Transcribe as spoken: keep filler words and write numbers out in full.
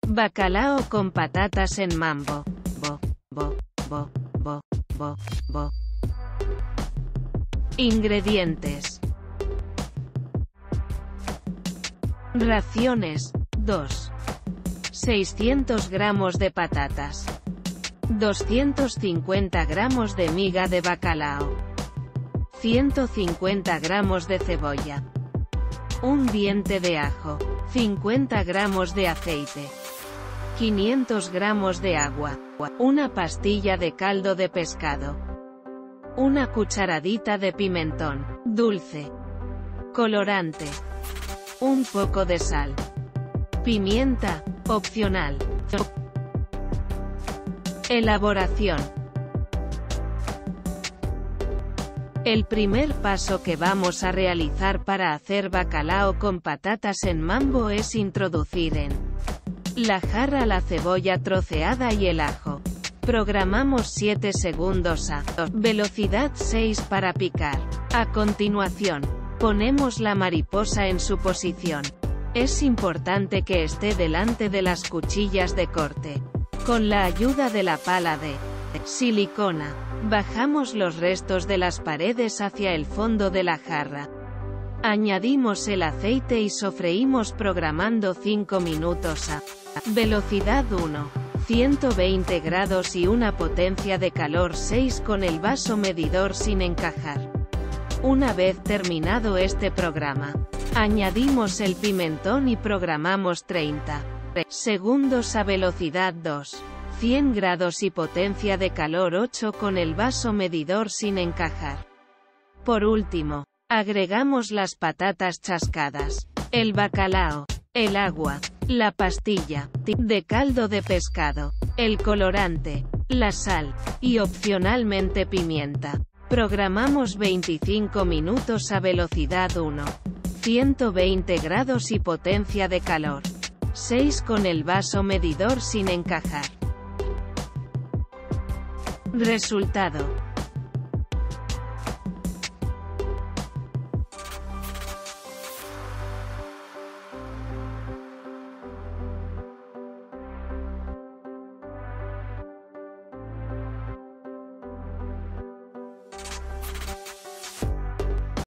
Bacalao con patatas en mambo. Bo, bo, bo, bo, bo, bo. Ingredientes. Raciones, dos. seiscientos gramos de patatas. doscientos cincuenta gramos de miga de bacalao. ciento cincuenta gramos de cebolla. Un diente de ajo. cincuenta gramos de aceite. quinientos gramos de agua. Una pastilla de caldo de pescado. Una cucharadita de pimentón dulce. Colorante. Un poco de sal. Pimienta, opcional. Elaboración. El primer paso que vamos a realizar para hacer bacalao con patatas en mambo es introducir en la jarra la cebolla troceada y el ajo. Programamos siete segundos a velocidad seis para picar. A continuación, ponemos la mariposa en su posición. Es importante que esté delante de las cuchillas de corte. Con la ayuda de la pala de silicona, bajamos los restos de las paredes hacia el fondo de la jarra. Añadimos el aceite y sofreímos programando cinco minutos a velocidad uno, ciento veinte grados y una potencia de calor seis con el vaso medidor sin encajar. Una vez terminado este programa, añadimos el pimentón y programamos treinta segundos a velocidad dos, cien grados y potencia de calor ocho con el vaso medidor sin encajar. Por último, agregamos las patatas chascadas, el bacalao, el agua, la pastilla de caldo de pescado, el colorante, la sal, y opcionalmente pimienta. Programamos veinticinco minutos a velocidad uno, ciento veinte grados y potencia de calor seis con el vaso medidor sin encajar. Resultado.